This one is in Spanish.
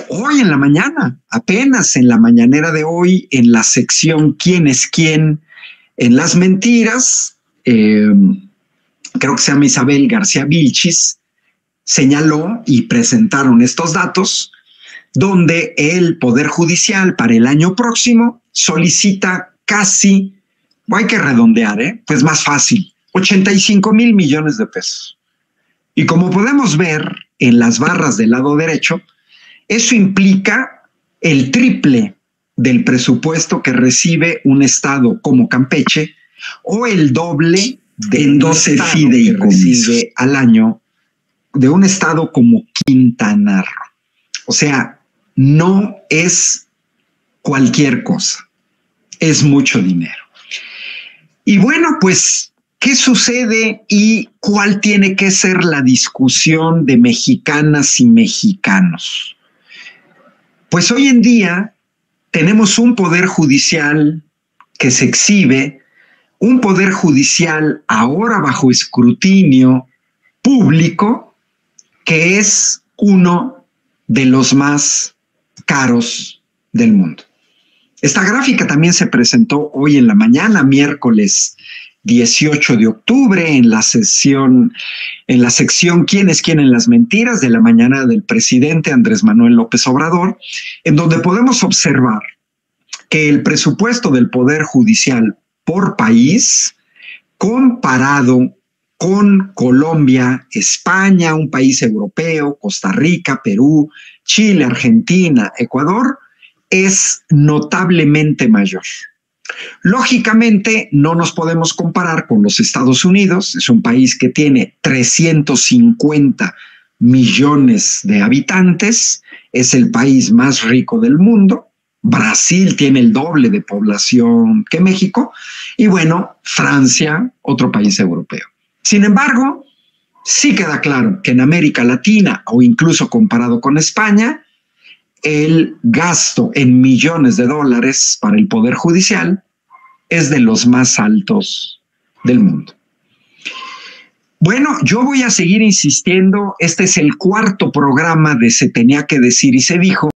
hoy en la mañana, apenas en la mañanera de hoy, en la sección ¿Quién es quién? En las mentiras, creo que se llama Isabel García Vilchis, señaló y presentaron estos datos donde el Poder Judicial para el año próximo solicita casi, hay que redondear, pues más fácil, 85,000 millones de pesos. Y como podemos ver en las barras del lado derecho, eso implica el triple del presupuesto que recibe un estado como Campeche o el doble de 12 fideicomisos al año de un estado como Quintana Roo. O sea, no es cualquier cosa, es mucho dinero. Y bueno, pues, ¿qué sucede y cuál tiene que ser la discusión de mexicanas y mexicanos? Pues hoy en día tenemos un poder judicial que se exhibe, un poder judicial ahora bajo escrutinio público, que es uno de los más caros del mundo. Esta gráfica también se presentó hoy en la mañana, miércoles 18 de octubre, en la sección ¿Quién es quién en las mentiras? De la mañana del presidente Andrés Manuel López Obrador, en donde podemos observar que el presupuesto del Poder Judicial por país, comparado con Colombia, España, un país europeo, Costa Rica, Perú, Chile, Argentina, Ecuador, es notablemente mayor. Lógicamente, no nos podemos comparar con los Estados Unidos, es un país que tiene 350 millones de habitantes, es el país más rico del mundo. Brasil tiene el doble de población que México y bueno, Francia, otro país europeo. Sin embargo, sí queda claro que en América Latina o incluso comparado con España, el gasto en millones de dólares para el Poder Judicial es de los más altos del mundo. Bueno, yo voy a seguir insistiendo, este es el cuarto programa de Se Tenía que Decir y Se Dijo.